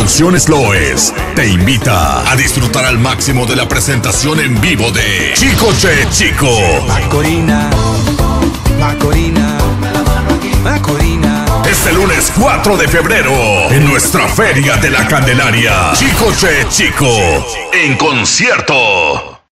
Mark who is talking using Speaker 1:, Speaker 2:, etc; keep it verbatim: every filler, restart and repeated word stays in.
Speaker 1: Producciones Loes te invita a disfrutar al máximo de la presentación en vivo de Chico Che Chico.
Speaker 2: Macorina, Macorina, Macorina.
Speaker 1: Este lunes cuatro de febrero en nuestra Feria de la Candelaria. Chico Che Chico en concierto.